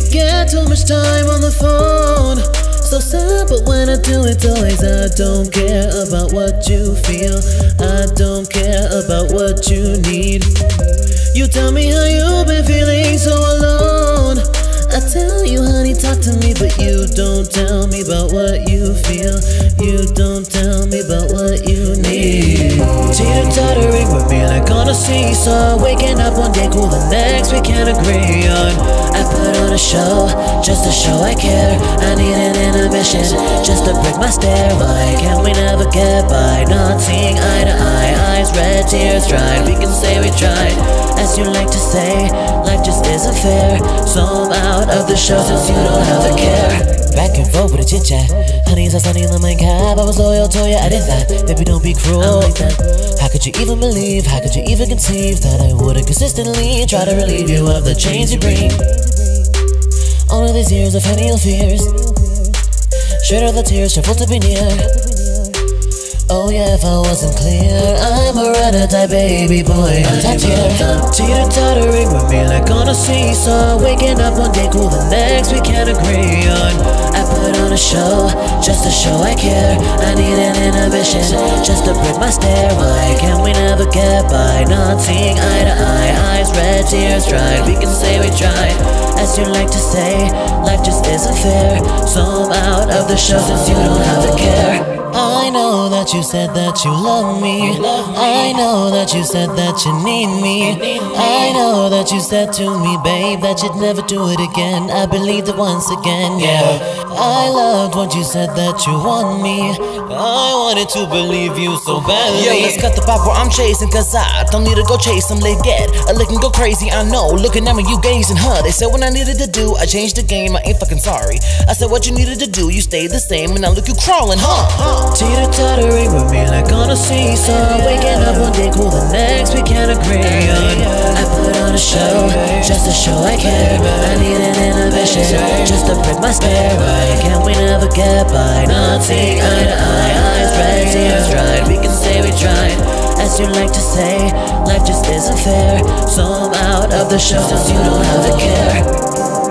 get too much time on the phone. So sad, but when I do it's always I don't care about what you feel. I don't care about what you need. You tell me how you've been feeling so alone. I tell you, honey, talk to me, but you don't tell me about what you feel. You don't tell me about what you need. Teeter-tottering with me like on a seesaw. Waking up one day cool, the next we can't agree on. I put on a show, just to show I care. I need an intermission, just to break my stare. Why can't we never get by? Not seeing eye to eye, eyes red, tears dried. We can say we tried, as you like to say. Life just isn't fair, so I'm out of the show since you don't have a care. Back and forth with a chit chat. Honey, so sunny in the main cab. I was loyal to you, I did that. Baby, don't be cruel like that. How could you even believe? How could you even conceive that I wouldn't consistently try to relieve you of the chains you bring? All of these years of perennial fears, straight of the tears, shuffled to be near. Oh yeah, if I wasn't clear, I'm a run-a-die baby boy. I'm top tier. Teeter-tottering with me like on a seesaw. Waking up one day cool, the next we can't agree on. I put on a show, just to show I care. I need an intermission, just to break my stare. Why can't we never get by? Not seeing eye to eye, eyes red, tears dried. We can say we tried, as you like to say. Life just isn't fair, so I'm out of the show since you don't have a care. I know that you said that you love me. I know that you said that you need me. I know that you said to me, babe, that you'd never do it again. I believed it once again, yeah. I loved what you said that you want me. I wanted to believe you so badly. Yo, let's cut the pop where I'm chasing, cause I don't need to go chase them. They get a lick and go crazy, I know. Looking at me, you gazing, huh? They said what I needed to do, I changed the game, I ain't fucking sorry. I said what you needed to do, you stayed the same, and now look you crawling, huh? Teeter-tottering with me like on a seesaw. Waking up one day cool, the next we can't agree on. I put on a show, just to show I care. I need an intermission, just to break my stare. Why can't we never get by? Not seeing eye to eye, eyes red, tears dried. We can say we tried, as you like to say. Life just isn't fair, so I'm out of the show since you don't have a care.